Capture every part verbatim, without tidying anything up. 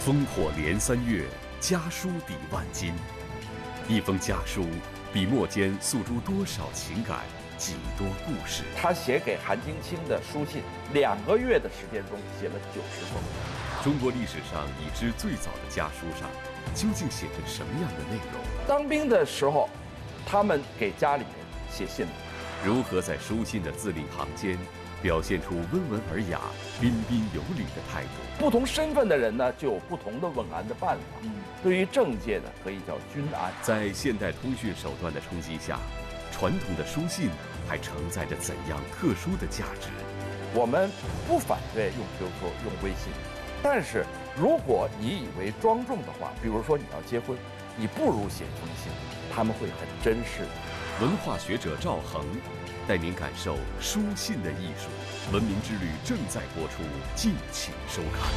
烽火连三月，家书抵万金。一封家书，笔墨间诉诸多少情感，几多故事。 他写给韩晶清的书信，两个月的时间中写了九十封。 中国历史上已知最早的家书上，究竟写着什么样的内容？ 当兵的时候，他们给家里人写信， 如何在书信的字里行间表现出温文尔雅、彬彬有礼的态度？ 不同身份的人呢，就有不同的问安的办法。嗯，对于政界的，可以叫君安。 在现代通讯手段的冲击下，传统的书信还承载着怎样特殊的价值？ 我们不反对用 Q Q、用微信，但是如果你以为庄重的话，比如说你要结婚，你不如写一封信，他们会很珍视的。 文化学者赵恒带您感受书信的艺术。文明之旅正在播出，敬请收看。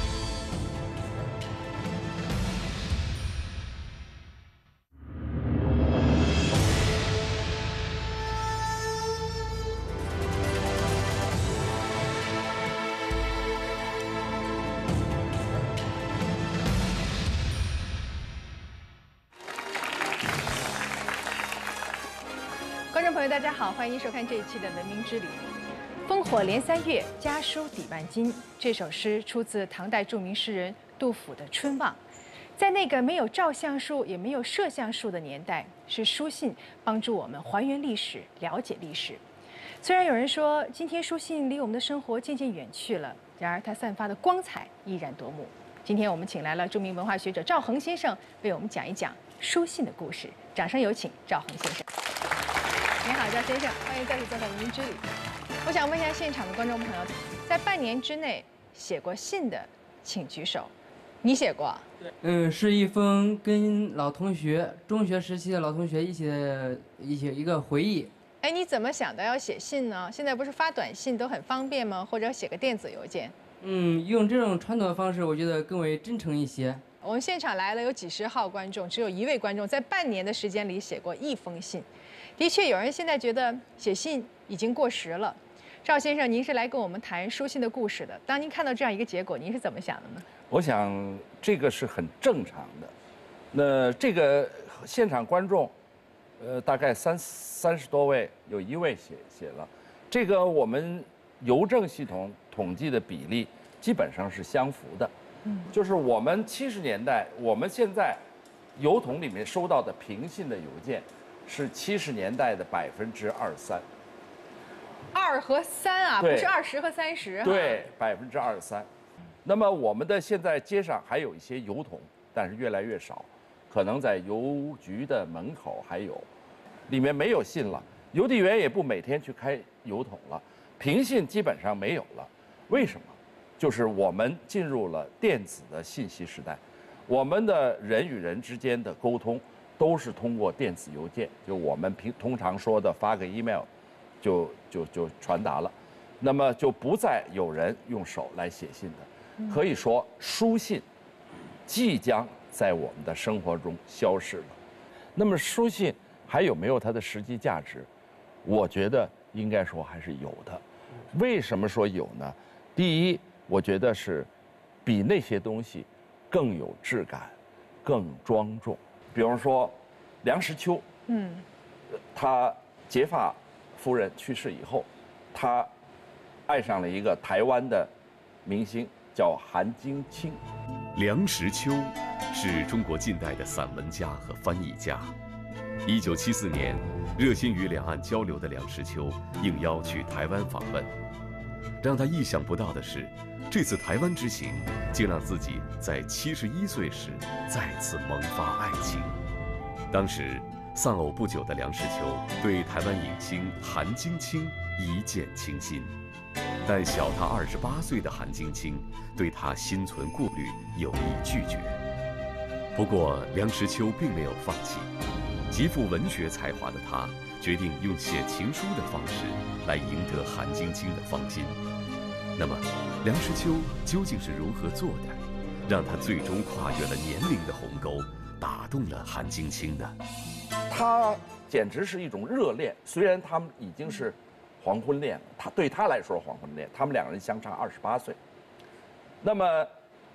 观众朋友，大家好，欢迎收看这一期的《文明之旅》。烽火连三月，家书抵万金。这首诗出自唐代著名诗人杜甫的《春望》。在那个没有照相术也没有摄像术的年代，是书信帮助我们还原历史、了解历史。虽然有人说今天书信离我们的生活渐渐远去了，然而它散发的光彩依然夺目。今天我们请来了著名文化学者赵恒先生，为我们讲一讲书信的故事。掌声有请赵恒先生。你好，赵先生，欢迎再次做客《文明之旅》。我想问一下现场的观众朋友，在半年之内写过信的，请举手。你写过？ 对，嗯，是一封跟老同学，中学时期的老同学一起的一起一个回忆。 哎，你怎么想到要写信呢？现在不是发短信都很方便吗？或者写个电子邮件？ 嗯，用这种传统的方式，我觉得更为真诚一些。 我们现场来了有几十号观众，只有一位观众在半年的时间里写过一封信。的确，有人现在觉得写信已经过时了。赵先生，您是来跟我们谈书信的故事的。当您看到这样一个结果，您是怎么想的呢？ 我想这个是很正常的。那这个现场观众，呃，大概三三十多位，有一位写写了。这个我们邮政系统统计的比例基本上是相符的。嗯，就是我们七十年代，我们现在邮筒里面收到的平信的邮件，是七十年代的百分之二三。 二和三啊，不是二十和三十、啊。 对，百分之二十三。那么我们的现在街上还有一些邮筒，但是越来越少，可能在邮局的门口还有，里面没有信了。邮递员也不每天去开邮筒了，平信基本上没有了。为什么？就是我们进入了电子的信息时代，我们的人与人之间的沟通都是通过电子邮件，就我们平通常说的发个 email。就就就传达了，那么就不再有人用手来写信的，可以说书信即将在我们的生活中消失了。那么书信还有没有它的实际价值？我觉得应该说还是有的。为什么说有呢？第一，我觉得是比那些东西更有质感，更庄重。比方说梁实秋，嗯，他结发夫人去世以后，他爱上了一个台湾的明星，叫韩晶清。 梁实秋是中国近代的散文家和翻译家。一九七四年，热心于两岸交流的梁实秋应邀去台湾访问。让他意想不到的是，这次台湾之行竟让自己在七十一岁时再次萌发爱情。当时丧偶不久的梁实秋对台湾影星韩晶清一见倾心，但小他二十八岁的韩晶清对他心存顾虑，有意拒绝。不过梁实秋并没有放弃，极富文学才华的他决定用写情书的方式来赢得韩晶清的芳心。那么梁实秋究竟是如何做的，让他最终跨越了年龄的鸿沟，打动了韩晶清呢？ 他简直是一种热恋，虽然他们已经是黄昏恋了，他对他来说是黄昏恋，他们两个人相差二十八岁。那么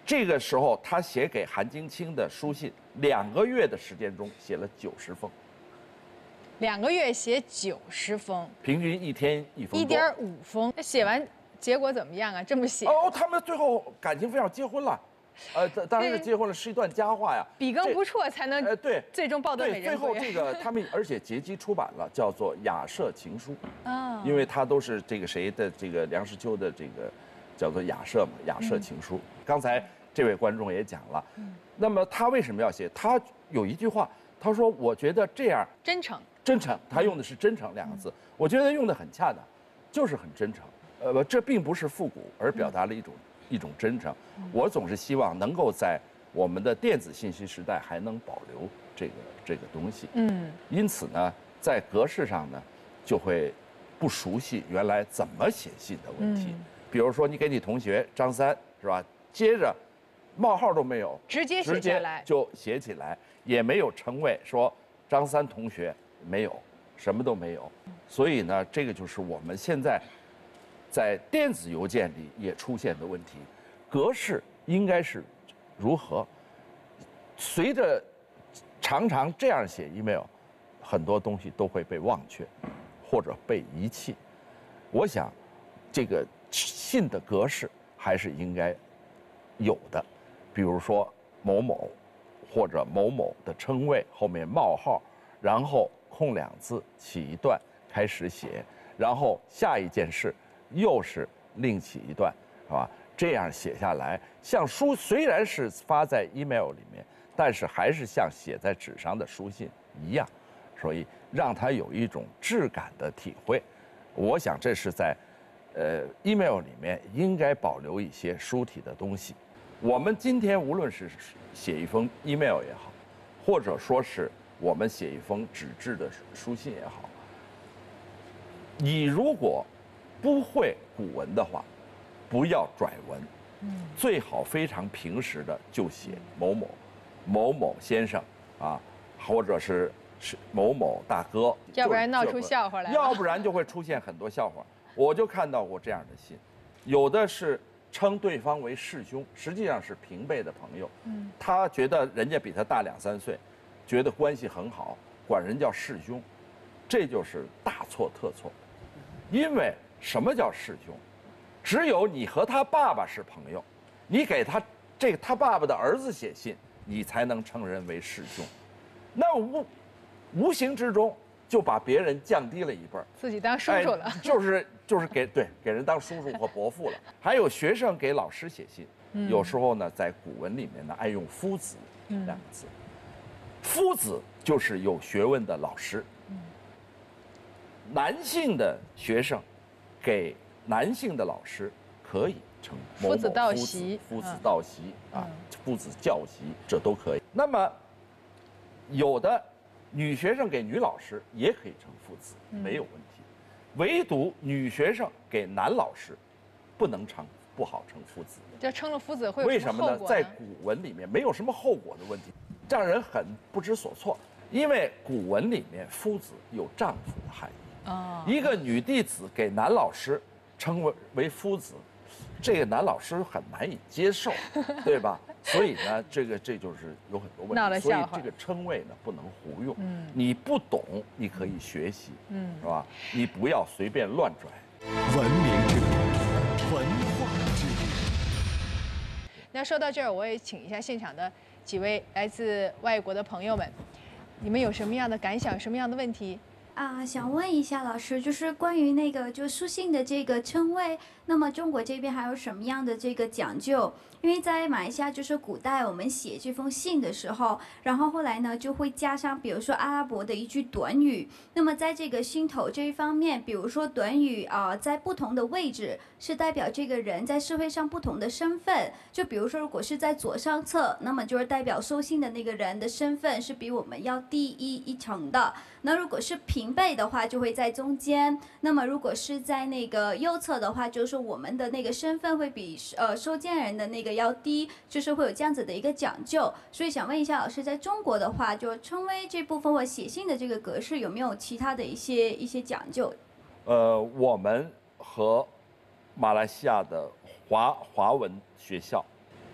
这个时候他写给韩晶清的书信，两个月的时间中写了九十封， 两个月写九十封， 平均一天一封， 一点五封。那写完结果怎么样啊？这么写？ 哦，他们最后感情非常，结婚了。呃，当然是结婚了，是一段佳话呀。 比更不错才能呃对， 最终抱得美人归。 最后这个他们而且结集出版了，叫做《雅舍情书》 啊， 因为它都是这个谁的这个梁实秋的这个叫做雅舍嘛，《雅舍情书》。刚才这位观众也讲了，那么他为什么要写？他有一句话，他说：“我觉得这样真诚， 真诚。”他用的是“真诚”两个字，我觉得用的很恰当，就是很真诚。呃，这并不是复古，而表达了一种。一种真诚，我总是希望能够在我们的电子信息时代还能保留这个这个东西。嗯，因此呢，在格式上呢，就会不熟悉原来怎么写信的问题。比如说，你给你同学张三是吧，接着冒号都没有， 直接写下来就写起来，也没有称谓，说张三同学没有，什么都没有。所以呢，这个就是我们现在。在电子邮件里也出现的问题，格式应该是如何？随着常常这样写 email， 很多东西都会被忘却，或者被遗弃。我想，这个信的格式还是应该有的，比如说某某或者某某的称谓后面冒号，然后空两字起一段开始写，然后下一件事。又是另起一段，是吧？这样写下来，像书虽然是发在 email 里面，但是还是像写在纸上的书信一样，所以让它有一种质感的体会。我想这是在，呃 email 里面应该保留一些书体的东西。我们今天无论是写一封 email 也好，或者说是我们写一封纸质的书信也好，你如果不会古文的话，不要拽文，最好非常平实的就写某某某某先生啊，或者是是某某大哥， 要不然闹出笑话来， 要不然就会出现很多笑话。我就看到过这样的信，有的是称对方为师兄，实际上是平辈的朋友，嗯，他觉得人家比他大两三岁，觉得关系很好，管人叫师兄，这就是大错特错，因为。什么叫师兄？只有你和他爸爸是朋友，你给他这个他爸爸的儿子写信，你才能称人为师兄。那无无形之中就把别人降低了一辈儿， 自己当叔叔了， 哎、就是就是给对给人当叔叔或伯父了。还有学生给老师写信，嗯、有时候呢，在古文里面呢，爱用夫子两个字，嗯、夫子就是有学问的老师，嗯、男性的学生。给男性的老师可以称某某夫子道习， 夫子道习啊，夫子教习，这都可以。那么有的女学生给女老师也可以称夫子，没有问题。唯独女学生给男老师不能称，不好称夫子。 这称了夫子会有为什么呢？ 呢在古文里面没有什么后果的问题，让人很不知所措。因为古文里面夫子有丈夫的含义。哦，一个女弟子给男老师称为为夫子，这个男老师很难以接受，对吧？所以呢，这个这就是有很多问题。所以这个称谓呢不能胡用。嗯，你不懂，你可以学习，嗯，是吧？你不要随便乱拽。 文明之旅，文化之旅。 那说到这儿，我也请一下现场的几位来自外国的朋友们，你们有什么样的感想？什么样的问题？ 啊、呃，想问一下老师，就是关于那个就书信的这个称谓，那么中国这边还有什么样的这个讲究？因为在马来西亚，就是古代我们写这封信的时候，然后后来呢就会加上，比如说阿拉伯的一句短语。那么在这个心头这一方面，比如说短语啊、呃，在不同的位置是代表这个人在社会上不同的身份。就比如说，如果是在左上侧，那么就是代表收信的那个人的身份是比我们要低一一层的。那如果是平辈的话，就会在中间。那么如果是在那个右侧的话，就是我们的那个身份会比呃收件人的那个要低，就是会有这样子的一个讲究。所以想问一下老师，在中国的话，就称谓这部分或写信的这个格式有没有其他的一些一些讲究？ 呃，我们和马来西亚的华华文学校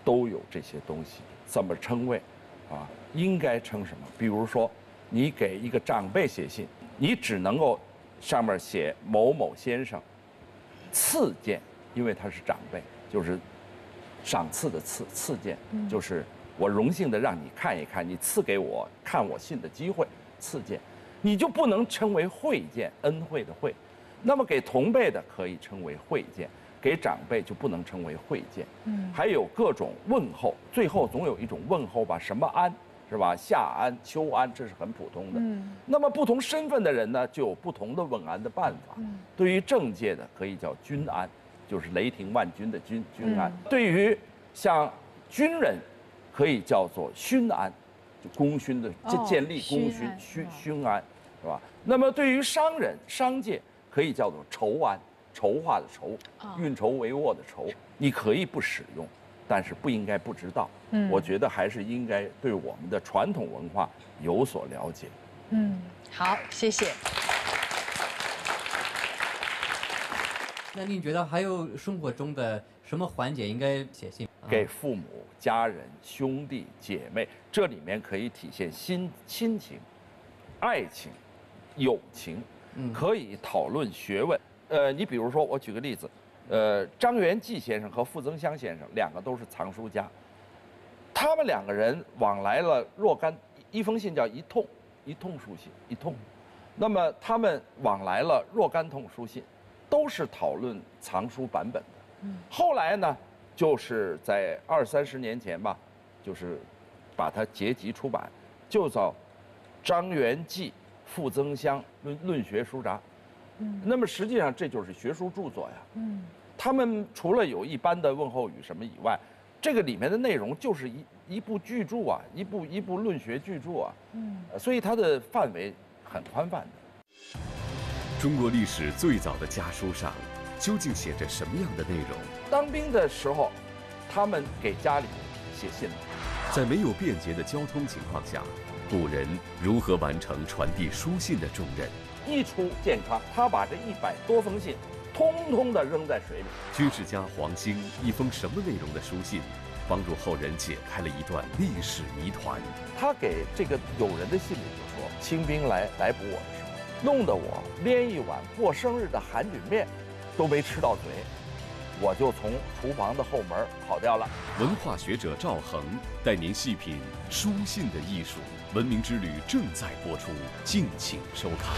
都有这些东西。怎么称谓，啊，应该称什么？比如说，你给一个长辈写信，你只能够上面写某某先生，赐见，因为他是长辈，就是赏赐的赐，赐见，就是我荣幸的让你看一看，你赐给我看我信的机会，赐见，你就不能称为惠见，恩惠的惠。那么给同辈的可以称为惠见。给长辈就不能称为惠见，嗯，还有各种问候，最后总有一种问候吧，什么安是吧？夏安、秋安，这是很普通的。嗯，那么不同身份的人呢，就有不同的问安的办法。嗯，对于政界的可以叫君安，就是雷霆万钧的君君安；对于像军人，可以叫做勋安，就功勋的建建立功勋勋勋安，是吧？那么对于商人商界，可以叫做筹安。筹划的筹，运筹帷幄的筹，你可以不使用，但是不应该不知道。嗯，我觉得还是应该对我们的传统文化有所了解。 嗯，好，谢谢。 那您觉得还有生活中的什么环节应该写信？ 给父母、家人、兄弟姐妹，这里面可以体现亲亲情、爱情、友情，可以讨论学问。呃，你比如说，我举个例子，呃，张元济先生和傅增湘先生两个都是藏书家，他们两个人往来了若干一封信叫一通，一通书信一通，那么他们往来了若干通书信，都是讨论藏书版本的。后来呢，就是在二三十年前吧，就是把它结集出版，就叫《张元济、傅增湘论论学书札》。嗯，那么实际上这就是学术著作呀。嗯，他们除了有一般的问候语什么以外，这个里面的内容就是一一部巨著啊，一部一部论学巨著啊。嗯，所以它的范围很宽泛的。 中国历史最早的家书上究竟写着什么样的内容？ 当兵的时候，他们给家里写信。 在没有便捷的交通情况下，古人如何完成传递书信的重任？ 一出健康，他把这一百多封信，通通的扔在水里。 军事家黄兴一封什么内容的书信，帮助后人解开了一段历史谜团。 他给这个友人的信里就说，清兵来逮捕我的时候，弄得我连一碗过生日的韩菌面都没吃到嘴，我就从厨房的后门跑掉了。 文化学者赵恒带您细品书信的艺术，文明之旅正在播出，敬请收看。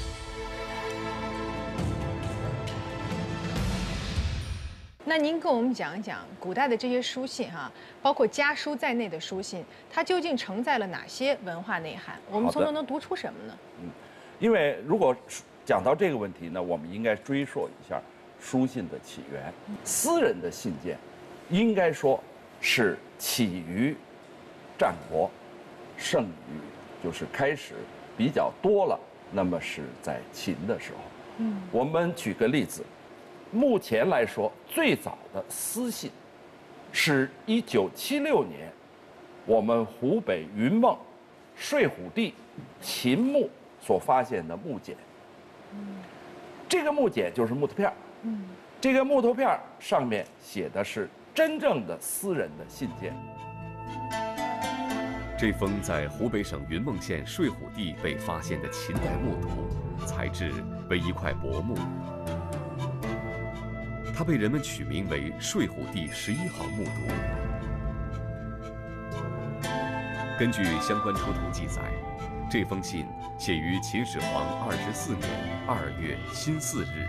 那您跟我们讲一讲古代的这些书信哈，包括家书在内的书信，它究竟承载了哪些文化内涵？我们从中能读出什么呢？ 嗯，因为如果讲到这个问题呢，我们应该追溯一下书信的起源。私人的信件，应该说是起于战国，盛于就是开始比较多了，那么是在秦的时候。嗯，我们举个例子。目前来说，最早的私信是一九七六年，我们湖北云梦睡虎地秦墓所发现的木简。这个木简就是木头片儿。这个木头片儿上面写的是真正的私人的信件。 这封在湖北省云梦县睡虎地被发现的秦代木牍，材质为一块薄木。它被人们取名为睡虎地十一号木牍。根据相关出土记载，这封信写于秦始皇二十四年二月辛巳日。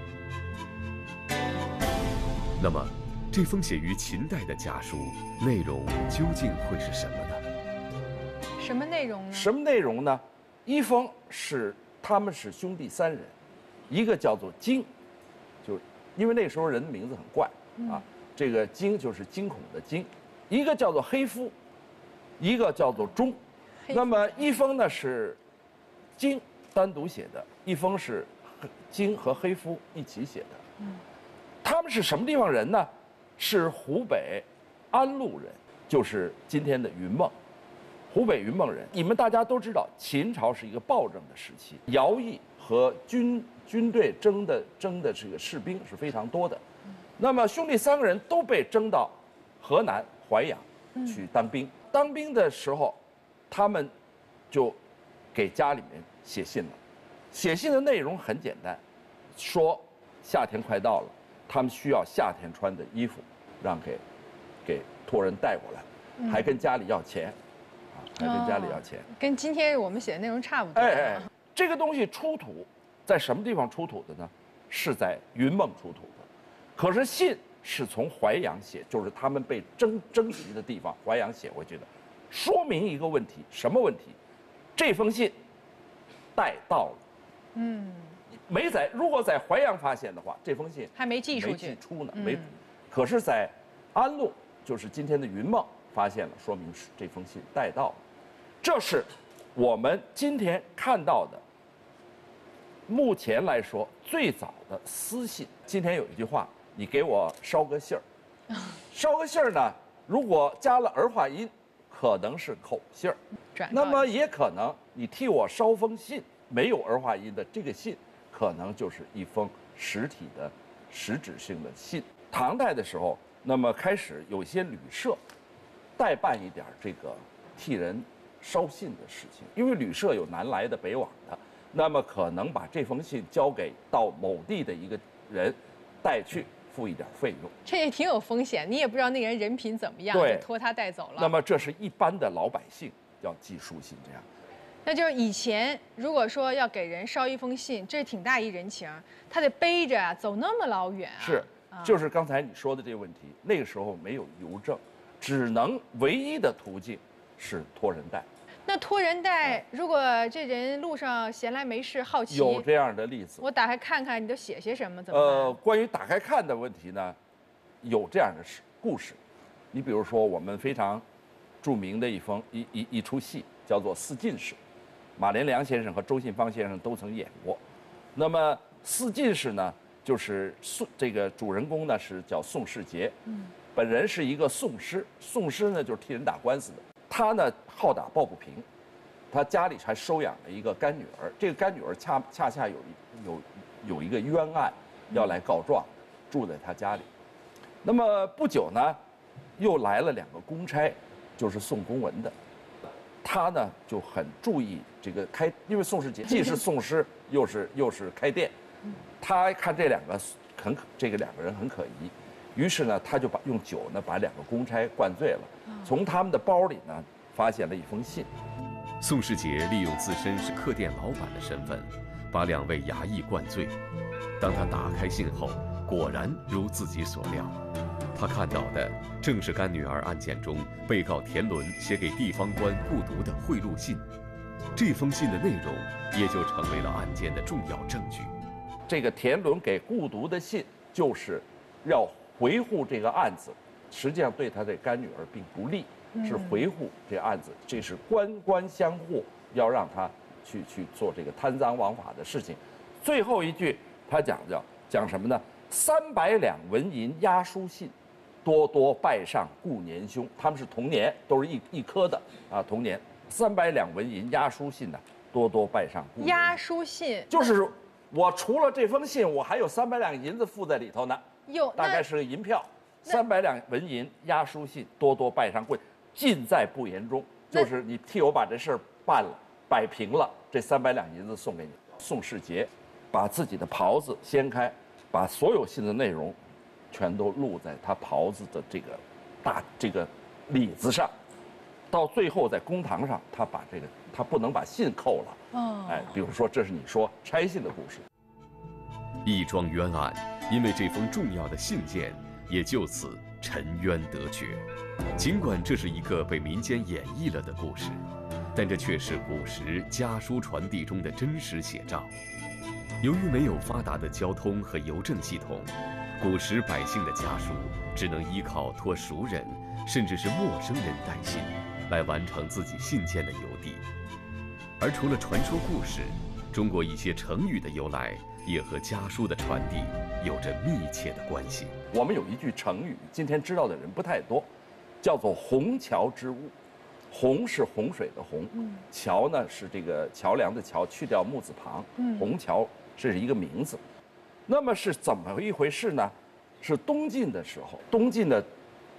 那么，这封写于秦代的家书内容究竟会是什么呢？ 什么内容呢？ 什么内容呢？一封是他们是兄弟三人，一个叫做荆，就因为那时候人的名字很怪啊，这个荆就是惊恐的惊，一个叫做黑夫，一个叫做钟。那么一封呢是荆单独写的，一封是荆和黑夫一起写的。他们是什么地方人呢？是湖北安陆人，就是今天的云梦。湖北云梦人，你们大家都知道，秦朝是一个暴政的时期，徭役和军军队征的征的这个士兵是非常多的。那么兄弟三个人都被征到河南淮阳去当兵。当兵的时候，他们就给家里面写信了。写信的内容很简单，说夏天快到了，他们需要夏天穿的衣服，让给给托人带过来，还跟家里要钱，啊，还跟家里要钱。 哦、跟今天我们写的内容差不多。 哎哎，这个东西出土在什么地方出土的呢？是在云梦出土的，可是信是从淮阳写，就是他们被征征集的地方淮阳写回去的，说明一个问题，什么问题？这封信带到了，嗯，没在，如果在淮阳发现的话，这封信还没寄出去， 没寄出呢，没，可是，在安陆，就是今天的云梦发现了，说明是这封信带到了，这是我们今天看到的。目前来说，最早的私信，今天有一句话，你给我捎个信儿，捎个信儿呢，如果加了儿化音，可能是口信儿，那么也可能你替我捎封信，没有儿化音的这个信，可能就是一封实体的、实质性的信。唐代的时候，那么开始有些旅社代办一点这个替人捎信的事情，因为旅社有南来的、北往的。那么可能把这封信交给到某地的一个人带去，付一点费用。 这也挺有风险，你也不知道那个人人品怎么样，就托他带走了。 那么这是一般的老百姓要寄书信这样。 那就是以前如果说要给人捎一封信，这挺大一人情，他得背着啊，走那么老远啊。 是，就是刚才你说的这个问题，那个时候没有邮政，只能唯一的途径是托人带。 那托人带，如果这人路上闲来没事好奇， 有这样的例子。 我打开看看，你都写些什么？怎么办？ 呃，关于打开看的问题呢，有这样的事故事。你比如说，我们非常著名的一封一一一出戏，叫做《四进士》，马连良先生和周信芳先生都曾演过。那么《四进士》呢，就是宋这个主人公呢是叫宋世杰，嗯，本人是一个讼师，讼师呢就是替人打官司的。他呢好打抱不平，他家里还收养了一个干女儿，这个干女儿恰恰恰有一有有一个冤案要来告状，住在他家里。那么不久呢，又来了两个公差，就是送公文的。他呢就很注意这个开，因为宋世杰既是讼师又是又是开店，他看这两个很这个两个人很可疑。于是呢，他就把用酒呢把两个公差灌醉了，从他们的包里呢发现了一封信。 宋世杰利用自身是客店老板的身份，把两位衙役灌醉。当他打开信后，果然如自己所料，他看到的正是干女儿案件中被告田伦写给地方官顾读的贿赂信。这封信的内容也就成为了案件的重要证据。 这个田伦给顾读的信，就是要维护这个案子，实际上对他的干女儿并不利，是维护这案子，这是官官相护，要让他去去做这个贪赃枉法的事情。最后一句他讲叫讲什么呢？三百两纹银押书信，多多拜上顾年兄。他们是同年，都是一一科的啊，同年。三百两纹银押书信呢，多多拜上顾年兄。 押书信就是我除了这封信，我还有三百两银子附在里头呢。 有大概是个银票，三百两纹银押书信，多多拜上跪，尽在不言中。就是你替我把这事儿办了，摆平了，这三百两银子送给你。宋世杰把自己的袍子掀开，把所有信的内容全都录在他袍子的这个大这个里子上。到最后在公堂上，他把这个他不能把信扣了。哦，哎，比如说这是你说拆信的故事。 一桩冤案，因为这封重要的信件，也就此沉冤得决。尽管这是一个被民间演绎了的故事，但这却是古时家书传递中的真实写照。由于没有发达的交通和邮政系统，古时百姓的家书只能依靠托熟人，甚至是陌生人带信，来完成自己信件的邮递。而除了传说故事，中国一些成语的由来也和家书的传递有着密切的关系。 我们有一句成语，今天知道的人不太多，叫做虹桥之误。虹是洪水的洪，桥呢是这个桥梁的桥，去掉木字旁，虹桥这是一个名字。那么是怎么一回事呢？是东晋的时候，东晋的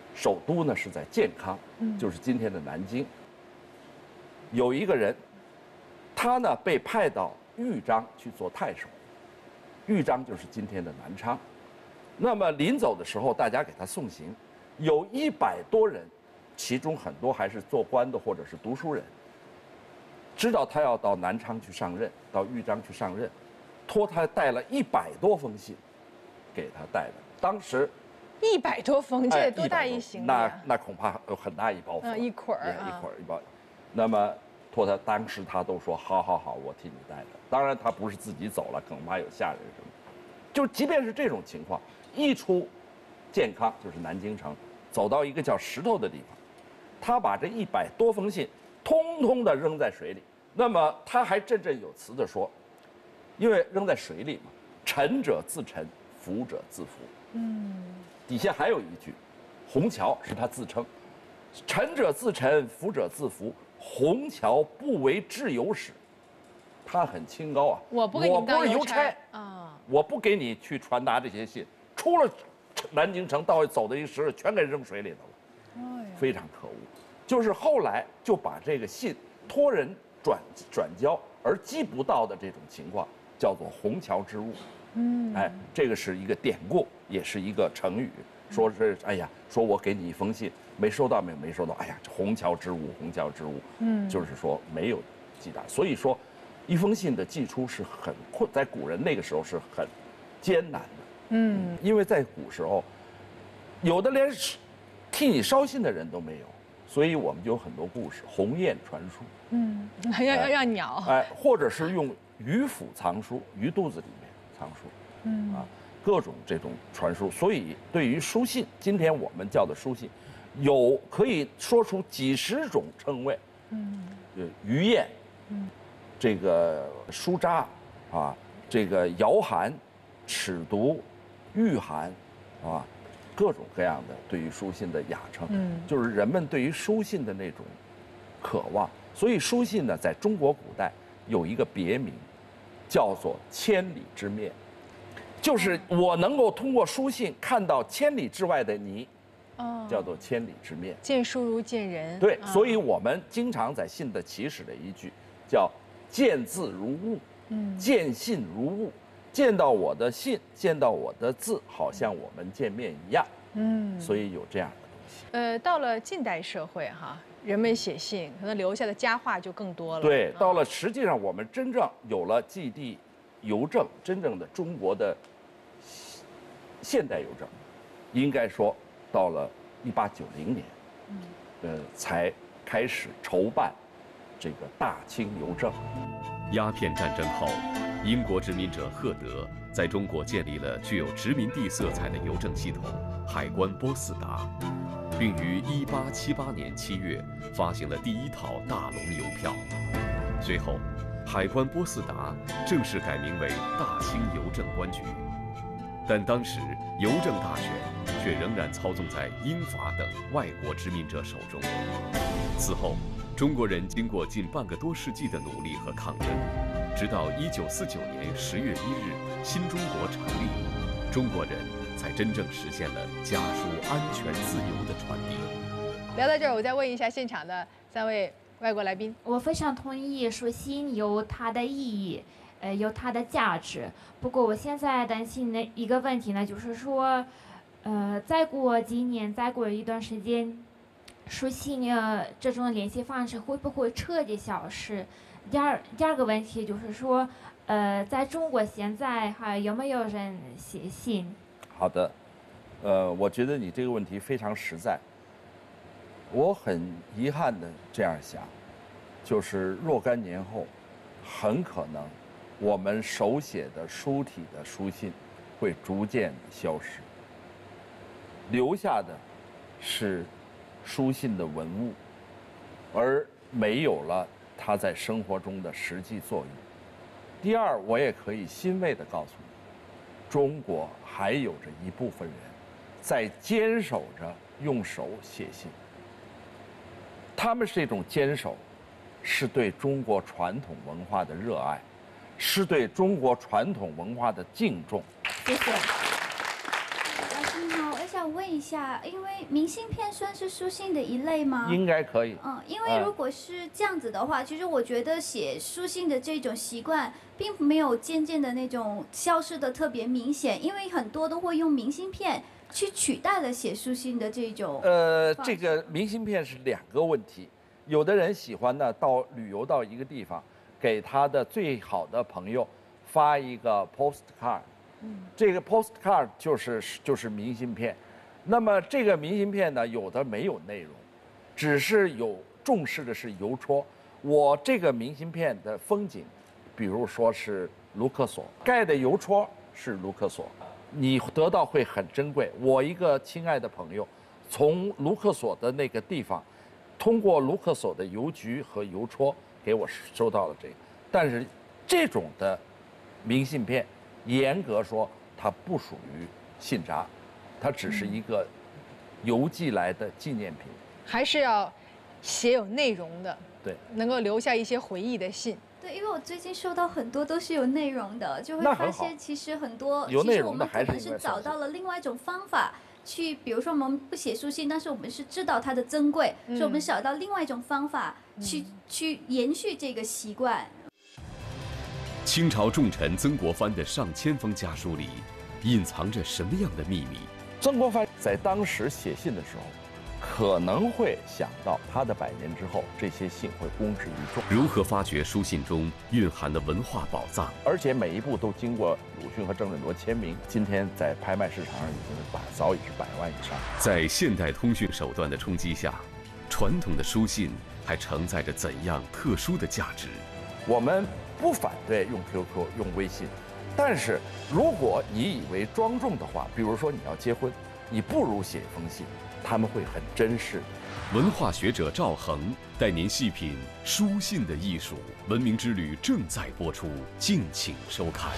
首都呢是在建康，就是今天的南京。有一个人，他呢被派到豫章去做太守，豫章就是今天的南昌。那么临走的时候，大家给他送行，有一百多人，其中很多还是做官的或者是读书人，知道他要到南昌去上任，到豫章去上任，托他带了一百多封信，给他带的。当时一百多封，这哎得多大 100多一行李那啊？ 那恐怕有很大一包袱了， 嗯一捆儿对啊一捆儿一包。那么托他，当时他都说好好好，我替你带的。当然他不是自己走了，恐怕有下人什么。就即便是这种情况，一出建康就是南京城，走到一个叫石头的地方，他把这一百多封信通通的扔在水里。那么他还振振有词地说，因为扔在水里嘛，沉者自沉，浮者自浮。嗯，底下还有一句，虹桥是他自称，沉者自沉，浮者自浮，虹桥不为至有使。他很清高啊， 我不给你们当我不是邮差啊， 我不给你去传达这些信，出了南京城到走的一时，全给扔水里头了， 哎呀非常可恶。就是后来就把这个信托人转转交而寄不到的这种情况，叫做虹桥之误。嗯，哎，这个是一个典故，也是一个成语，说是哎呀，说我给你一封信，没收到没有没收到，哎呀，虹桥之误，虹桥之误。嗯，就是说没有寄达，所以说。一封信的寄出是很困，在古人那个时候是很艰难的。嗯，因为在古时候，有的连替你捎信的人都没有，所以我们就有很多故事，鸿雁传书。 嗯，要要让鸟。 哎，或者是用鱼腹藏书，鱼肚子里面藏书。嗯，啊，各种这种传书。所以对于书信，今天我们叫的书信，有可以说出几十种称谓。嗯，呃，鱼雁。嗯。这个书札，啊，这个摇函、尺牍、御函，啊，各种各样的对于书信的雅称，嗯，就是人们对于书信的那种渴望。所以书信呢，在中国古代有一个别名，叫做千里之面，就是我能够通过书信看到千里之外的你，哦，叫做千里之面。 见书如见人。 对，所以我们经常在信的起始的一句叫。见字如晤，嗯，见信如晤，见到我的信，见到我的字，好像我们见面一样，嗯，所以有这样的东西。 呃，到了近代社会哈，人们写信可能留下的佳话就更多了。 对，到了实际上我们真正有了寄递邮政，真正的中国的现代邮政，应该说到了一八九零年，嗯，呃，才开始筹办。这个大清邮政。 鸦片战争后，英国殖民者赫德在中国建立了具有殖民地色彩的邮政系统——海关波斯达，并于一八七八年七月发行了第一套大龙邮票。随后，海关波斯达正式改名为大清邮政官局。但当时邮政大权却仍然操纵在英法等外国殖民者手中。此后，中国人经过近半个多世纪的努力和抗争，直到一九四九年十月一日新中国成立，中国人才真正实现了家书安全自由的传递。 聊到这儿，我再问一下现场的三位外国来宾。 我非常同意书信有它的意义，呃，有它的价值。不过我现在担心的一个问题呢，就是说，呃，再过几年，再过一段时间。书信呃这种联系方式会不会彻底消失？第二第二个问题就是说，呃，在中国现在还有没有人写信？ 好的，呃，我觉得你这个问题非常实在。我很遗憾的这样想，就是若干年后，很可能我们手写的书体的书信会逐渐的消失，留下的是。书信的文物，而没有了它在生活中的实际作用。第二，我也可以欣慰地告诉你，中国还有着一部分人在坚守着用手写信。他们这种坚守，是对中国传统文化的热爱，是对中国传统文化的敬重。 谢谢。老师你好，我想问。 问一下，因为明信片算是书信的一类吗？ 应该可以。 嗯，因为如果是这样子的话，其实我觉得写书信的这种习惯，并没有渐渐的那种消失的特别明显，因为很多都会用明信片去取代了写书信的这种。 呃，这个明信片是两个问题，有的人喜欢呢，到旅游到一个地方，给他的最好的朋友发一个 postcard。嗯，这个 postcard 就是就是明信片，那么这个明信片呢，有的没有内容，只是有重视的是邮戳。我这个明信片的风景，比如说是卢克索盖的邮戳是卢克索，你得到会很珍贵。我一个亲爱的朋友，从卢克索的那个地方，通过卢克索的邮局和邮戳给我收到了这个，但是这种的明信片。严格说，它不属于信札，它只是一个邮寄来的纪念品， 还是要写有内容的， 对， 能够留下一些回忆的信。 对，因为我最近收到很多都是有内容的，就会发现其实很多有内容的还是其实我们可能是找到了另外一种方法去，比如说我们不写书信，但是我们是知道它的珍贵，嗯、所以我们找到另外一种方法去、嗯、去延续这个习惯。 清朝重臣曾国藩的上千封家书里，隐藏着什么样的秘密？ 曾国藩在当时写信的时候，可能会想到他的百年之后，这些信会公之于众。 如何发掘书信中蕴含的文化宝藏？ 而且每一步都经过鲁迅和郑振铎签名，今天在拍卖市场上已经是百早已是百万以上。 在现代通讯手段的冲击下，传统的书信还承载着怎样特殊的价值？ 我们不反对用 Q Q 用微信，但是如果你以为庄重的话，比如说你要结婚，你不如写一封信，他们会很珍视的。 文化学者赵恒带您细品书信的艺术，文明之旅正在播出，敬请收看。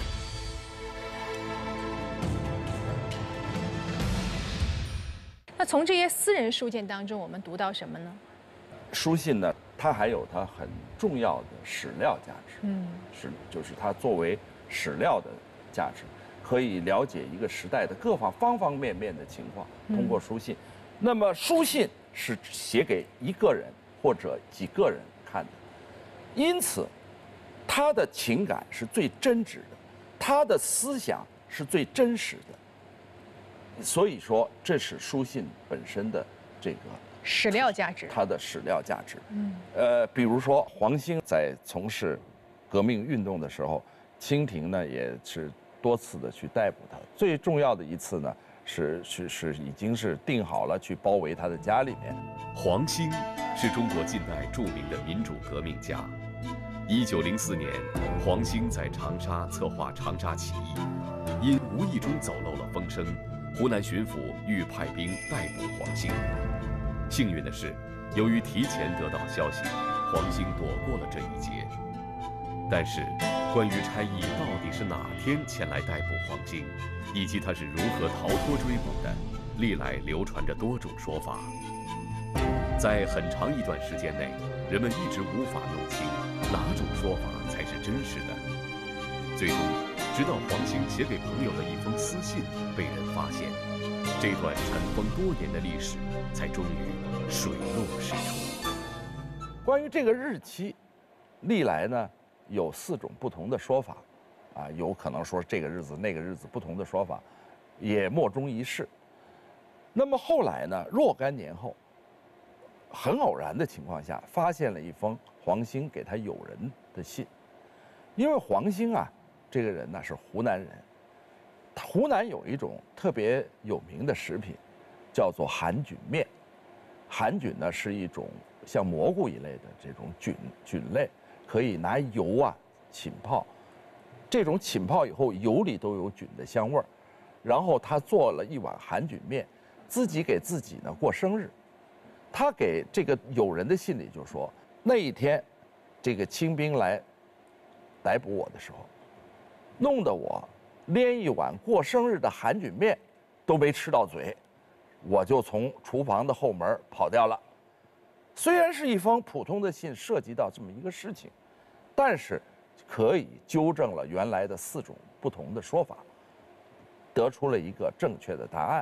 那从这些私人书件当中，我们读到什么呢？ 书信呢，它还有它很重要的史料价值， 嗯， 是就是它作为史料的价值，可以了解一个时代的各方方方面面的情况，通过书信。嗯、那么书信是写给一个人或者几个人看的，因此，他的情感是最真挚的，他的思想是最真实的。所以说，这是书信本身的这个。 史料价值， 它的史料价值，嗯，呃，比如说黄兴在从事革命运动的时候，清廷呢也是多次的去逮捕他。最重要的一次呢，是是是已经是定好了去包围他的家里面。 黄兴是中国近代著名的民主革命家。一九零四年，黄兴在长沙策划长沙起义，因无意中走漏了风声，湖南巡抚欲派兵逮捕黄兴。幸运的是，由于提前得到消息，黄兴躲过了这一劫。但是，关于差役到底是哪天前来逮捕黄兴，以及他是如何逃脱追捕的，历来流传着多种说法。在很长一段时间内，人们一直无法弄清哪种说法才是真实的。最终，直到黄兴写给朋友的一封私信被人发现，这段尘封多年的历史才终于水落石出。 关于这个日期，历来呢有四种不同的说法，啊，有可能说这个日子那个日子不同的说法，也莫衷一是。那么后来呢，若干年后，很偶然的情况下，发现了一封黄兴给他友人的信，因为黄兴啊这个人呢是湖南人，湖南有一种特别有名的食品，叫做韩菌面。韩菌呢是一种像蘑菇一类的这种菌菌类，可以拿油啊浸泡，这种浸泡以后油里都有菌的香味儿。然后他做了一碗韩菌面，自己给自己呢过生日。他给这个友人的信里就说，那一天，这个清兵来逮捕我的时候，弄得我连一碗过生日的韩菌面都没吃到嘴，我就从厨房的后门跑掉了。虽然是一封普通的信，涉及到这么一个事情，但是可以纠正了原来的四种不同的说法，得出了一个正确的答案。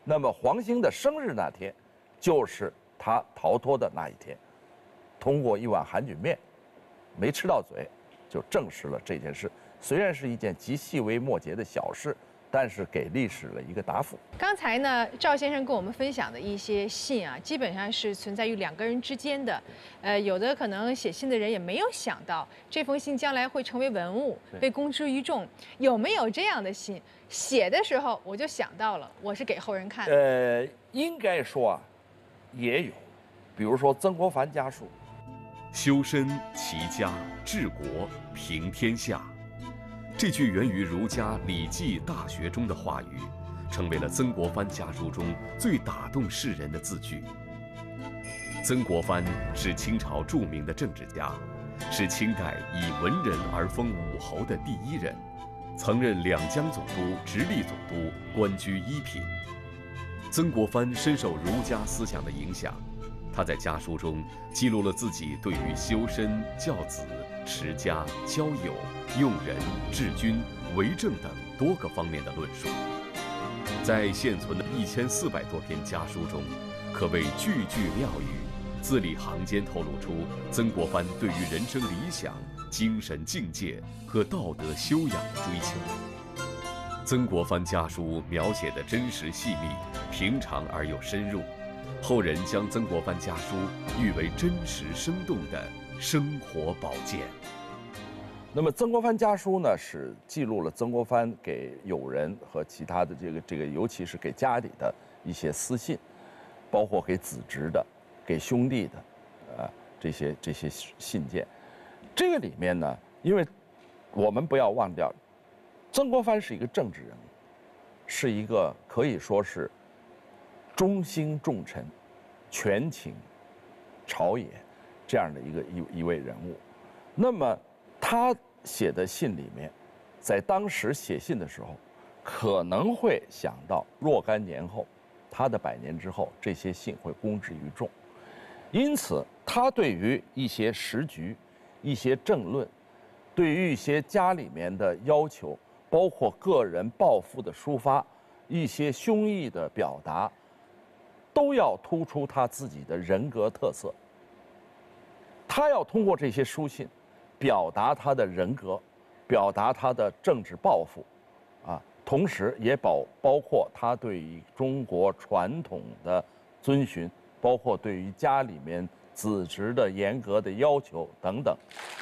那么黄兴的生日那天，就是他逃脱的那一天。通过一碗韩卷面，没吃到嘴，就证实了这件事。虽然是一件极细微末节的小事，但是给历史了一个答复。 刚才呢，赵先生跟我们分享的一些信啊，基本上是存在于两个人之间的。呃，有的可能写信的人也没有想到这封信将来会成为文物，被公之于众。有没有这样的信？写的时候我就想到了，我是给后人看的。 呃，应该说啊，也有，比如说曾国藩家书， 修身齐家治国平天下。这句源于儒家《礼记·大学》中的话语，成为了曾国藩家书中最打动世人的字句。曾国藩是清朝著名的政治家，是清代以文人而封武侯的第一人，曾任两江总督、直隶总督，官居一品。曾国藩深受儒家思想的影响，他在家书中记录了自己对于修身、教子、持家、交友、用人、治军、为政等多个方面的论述。在现存的一千四百多篇家书中，可谓句句妙语，字里行间透露出曾国藩对于人生理想、精神境界和道德修养的追求。曾国藩家书描写的真实细密、平常而又深入，后人将曾国藩家书誉为真实生动的生活宝鉴。 那么曾国藩家书呢，是记录了曾国藩给友人和其他的这个这个，尤其是给家里的一些私信，包括给子侄的、给兄弟的，呃，这些这些信件。这个里面呢，因为我们不要忘掉，曾国藩是一个政治人物，是一个可以说是忠心重臣、权倾朝野这样的一个一一位人物。那么他写的信里面，在当时写信的时候，可能会想到若干年后，他的百年之后，这些信会公之于众。因此，他对于一些时局、一些政论，对于一些家里面的要求，包括个人抱负的抒发，一些胸臆的表达，都要突出他自己的人格特色。他要通过这些书信，表达他的人格，表达他的政治抱负，啊，同时也包包括他对于中国传统的遵循，包括对于家里面子侄的严格的要求等等。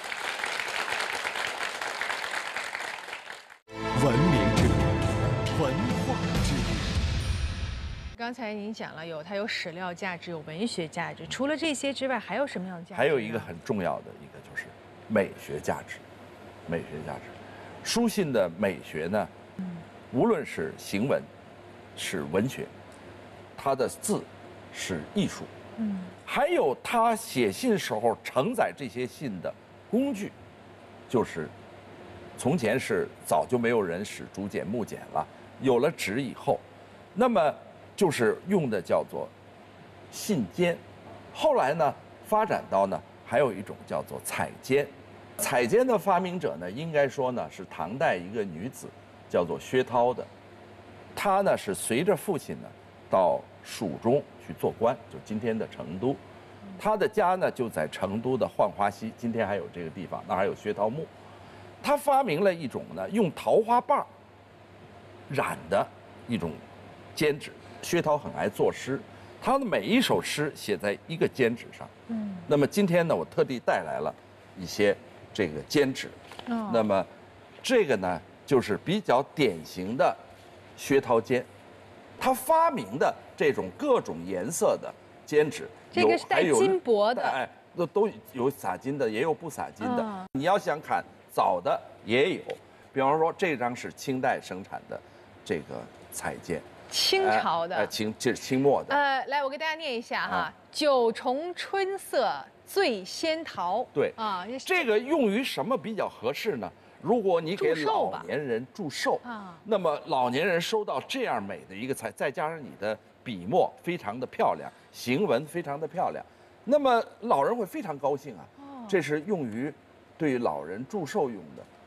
文明之旅，文化之旅。 刚才您讲了，有它有史料价值，有文学价值。除了这些之外，还有什么样的价值？ 还有一个很重要的一个就是美学价值，美学价值。书信的美学呢，无论是行文，是文学，它的字是艺术，嗯，还有他写信时候承载这些信的工具，就是从前是早就没有人使竹简木简了，有了纸以后，那么就是用的叫做信笺，后来呢发展到呢还有一种叫做彩笺。彩笺的发明者呢，应该说呢是唐代一个女子，叫做薛涛的。她呢是随着父亲呢到蜀中去做官，就今天的成都。她的家呢就在成都的浣花溪，今天还有这个地方，那还有薛涛墓。她发明了一种呢用桃花瓣染的一种笺纸。薛涛很爱作诗，他的每一首诗写在一个笺纸上。嗯，那么今天呢，我特地带来了一些这个笺纸。哦，那么这个呢，就是比较典型的薛涛笺，他发明的这种各种颜色的笺纸， 这个是带金箔的， 哎，都都有撒金的，也有不撒金的。哦，你要想看早的也有，比方说这张是清代生产的这个彩笺。 清朝的， 呃，清这是清末的。 呃，来，我给大家念一下哈：啊、九重春色醉仙桃。 对啊，这个用于什么比较合适呢？如果你给老年人祝寿啊，那么老年人收到这样美的一个彩，再加上你的笔墨非常的漂亮，行文非常的漂亮，那么老人会非常高兴啊。哦，这是用于对老人祝寿用的。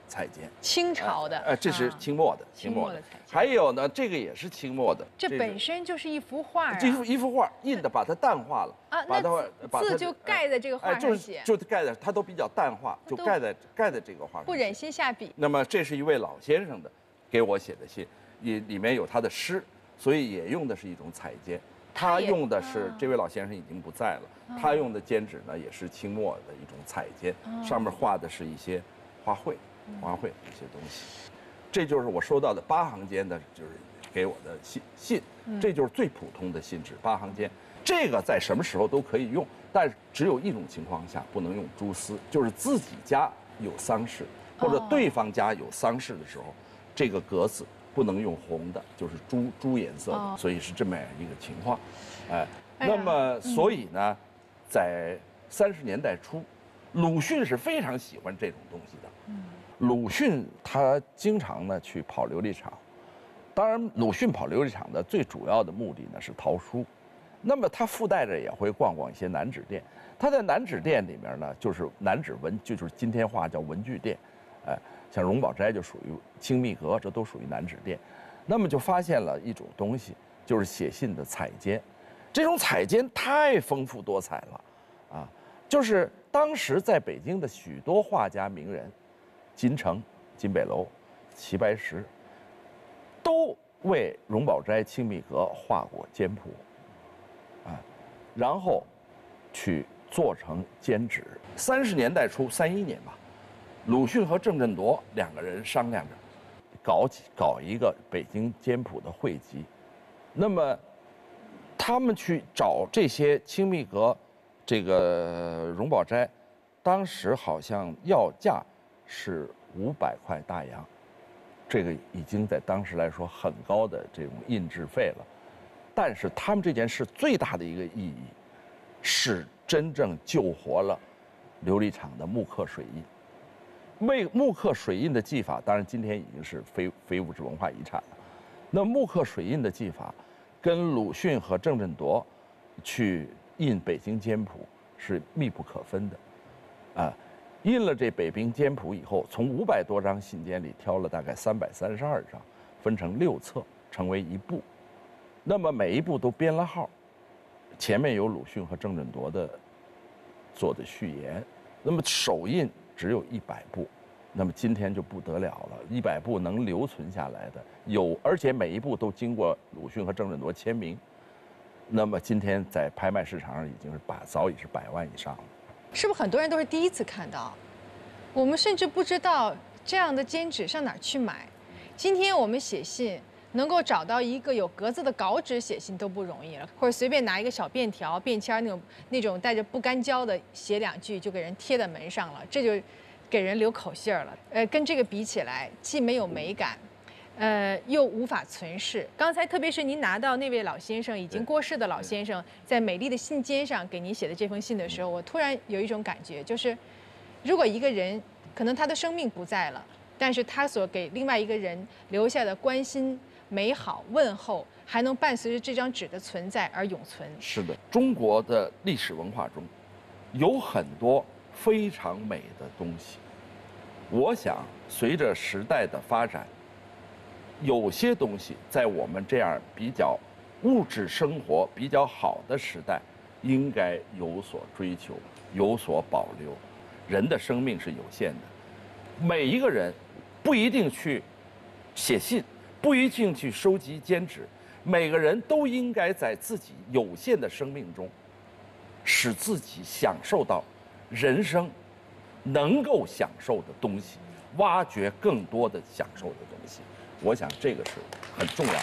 彩笺， 清朝的， 呃，这是清末的， 清末的彩笺。 还有呢，这个也是清末的， 这本身就是一幅画啊， 这幅一幅画印的，把它淡化了啊， 把它把字就盖在这个画上写， 就盖在它都比较淡化，就盖在盖在这个画上， 不忍心下笔。 那么这是一位老先生的给我写的信，里里面有他的诗，所以也用的是一种彩笺。他用的是这位老先生已经不在了，他用的笺纸呢也是清末的一种彩笺，上面画的是一些花卉、花卉这些东西。这就是我收到的八行笺的，就是给我的信信，这就是最普通的信纸，八行笺。这个在什么时候都可以用，但是只有一种情况下不能用蛛丝，就是自己家有丧事或者对方家有丧事的时候，这个格子不能用红的，就是朱朱颜色的，所以是这么样一个情况，哎，那么所以呢，在三十年代初，鲁迅是非常喜欢这种东西的。鲁迅他经常呢去跑琉璃厂，当然鲁迅跑琉璃厂的最主要的目的呢是淘书，那么他附带着也会逛逛一些南纸店。他在南纸店里面呢，就是南纸文，就是今天话叫文具店，哎。像荣宝斋就属于清密阁，这都属于南纸店。那么就发现了一种东西，就是写信的彩笺。这种彩笺太丰富多彩了，啊，就是当时在北京的许多画家名人，金城、金北楼、齐白石，都为荣宝斋、清密阁画过笺谱，啊，然后去做成笺纸。三十年代初，三一年吧。鲁迅和郑振铎两个人商量着，搞起搞一个北京笺谱的汇集。那么，他们去找这些清密阁、这个荣宝斋，当时好像要价是五百块大洋，这个已经在当时来说很高的这种印制费了。但是他们这件事最大的一个意义，是真正救活了琉璃厂的木刻水印。为木刻水印的技法，当然今天已经是非非物质文化遗产了。那木刻水印的技法，跟鲁迅和郑振铎去印北京笺谱是密不可分的。啊，印了这北京笺谱以后，从五百多张信笺里挑了大概三百三十二张，分成六册，成为一部。那么每一部都编了号，前面有鲁迅和郑振铎的做的序言。那么手印只有一百部，那么今天就不得了了，一百部能留存下来的有，而且每一部都经过鲁迅和郑振铎签名，那么今天在拍卖市场上已经是百早已是百万以上了。 是不是很多人都是第一次看到？我们甚至不知道这样的笺纸上哪儿去买。今天我们写信能够找到一个有格子的稿纸写信都不容易了，或者随便拿一个小便条、便签那种那种带着不干胶的写两句就给人贴在门上了，这就给人留口信儿了。呃，跟这个比起来，既没有美感，呃，又无法存世。刚才特别是您拿到那位老先生已经过世的老先生在美丽的信笺上给您写的这封信的时候，我突然有一种感觉，就是如果一个人可能他的生命不在了，但是他所给另外一个人留下的关心、美好、问候，还能伴随着这张纸的存在而永存。 是的，中国的历史文化中有很多非常美的东西。我想，随着时代的发展，有些东西在我们这样比较物质生活比较好的时代，应该有所追求，有所保留。人的生命是有限的，每一个人不一定去写信，不一定去收集笺纸，每个人都应该在自己有限的生命中，使自己享受到人生能够享受的东西，挖掘更多的享受的东西。我想这个是很重要的。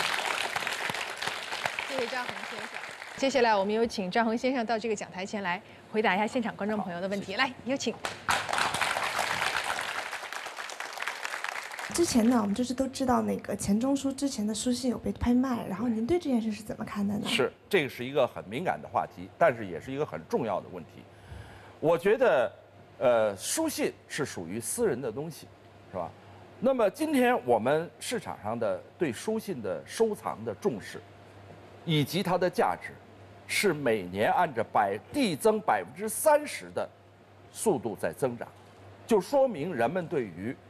谢谢赵恒先生。接下来我们有请赵恒先生到这个讲台前来回答一下现场观众朋友的问题。来，有请。 之前呢，我们就是都知道那个钱钟书之前的书信有被拍卖，然后您对这件事是怎么看的呢？ 是，这个是一个很敏感的话题，但是也是一个很重要的问题。我觉得，呃，书信是属于私人的东西，是吧？那么今天我们市场上的对书信的收藏的重视，以及它的价值，是每年按照百递增百分之三十的速度在增长，就说明人们对于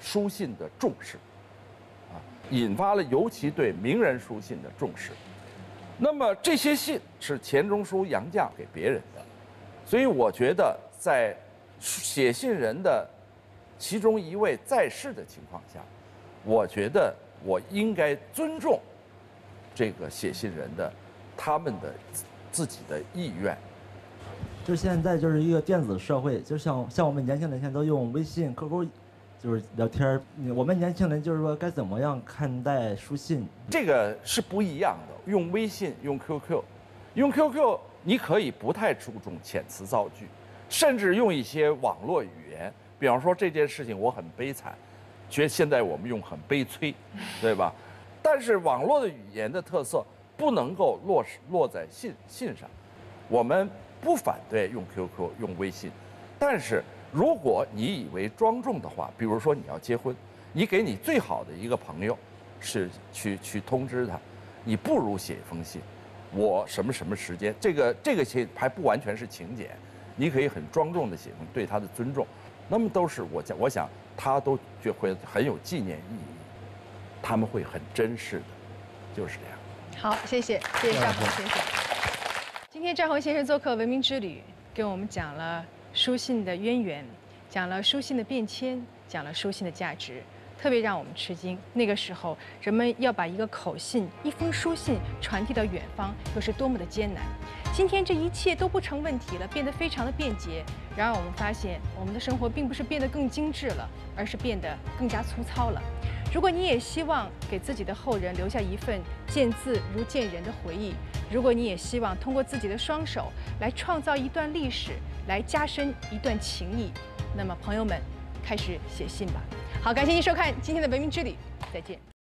书信的重视，啊，引发了尤其对名人书信的重视。那么这些信是钱钟书杨绛给别人的，所以我觉得在写信人的其中一位在世的情况下，我觉得我应该尊重这个写信人的他们的自己的意愿。 就现在就是一个电子社会，就像像我们年轻人现在都用微信、Q Q， 就是聊天儿。我们年轻人就是说该怎么样看待书信？ 这个是不一样的。用微信、用 Q Q， 用 Q Q 你可以不太注重遣词造句，甚至用一些网络语言，比方说这件事情我很悲惨，觉得现在我们用很悲催，对吧？但是网络的语言的特色不能够落实落在信信上，我们不反对用 Q Q 用微信，但是如果你以为庄重的话，比如说你要结婚，你给你最好的一个朋友是去去通知他，你不如写一封信，我什么什么时间，这个这个信还不完全是请柬，你可以很庄重的写封对他的尊重，那么都是我讲，我想他都就会很有纪念意义，他们会很珍视的，就是这样。 好，谢谢，谢谢赵宏先生。今天赵宏先生做客《文明之旅》，跟我们讲了书信的渊源，讲了书信的变迁，讲了书信的价值，特别让我们吃惊。那个时候，人们要把一个口信、一封书信传递到远方，又是多么的艰难。今天这一切都不成问题了，变得非常的便捷。然而，我们发现我们的生活并不是变得更精致了，而是变得更加粗糙了。如果你也希望给自己的后人留下一份见字如见人的回忆，如果你也希望通过自己的双手来创造一段历史，来加深一段情谊，那么朋友们，开始写信吧。好，感谢您收看今天的文明之旅，再见。